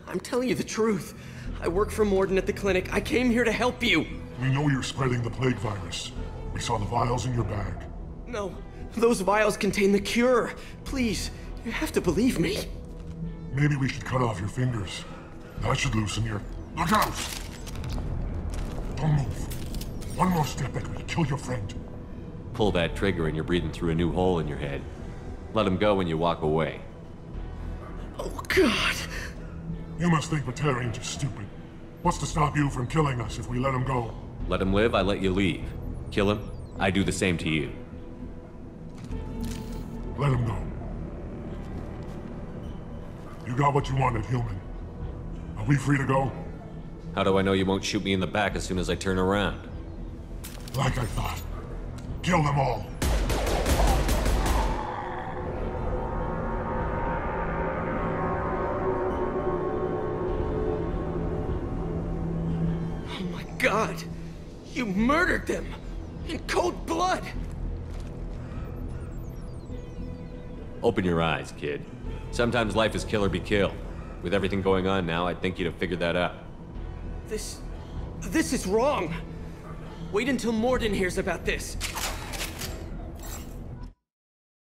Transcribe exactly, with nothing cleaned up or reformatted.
I'm telling you the truth. I work for Mordin at the clinic. I came here to help you. We know you're spreading the plague virus. We saw the vials in your bag. No, those vials contain the cure. Please, you have to believe me. Maybe we should cut off your fingers. That should loosen your... Look out! Don't move. One more step and we'll kill your friend. Pull that trigger and you're breathing through a new hole in your head. Let him go when you walk away. Oh, God. You must think Batarians are stupid. What's to stop you from killing us if we let him go? Let him live, I let you leave. Kill him, I do the same to you. Let him go. You got what you wanted, human. Are we free to go? How do I know you won't shoot me in the back as soon as I turn around? Like I thought. Kill them all. Oh my God! You murdered them! In cold blood! Open your eyes, kid. Sometimes life is kill or be killed. With everything going on now, I'd think you'd have figured that out. This... this is wrong! Wait until Mordin hears about this.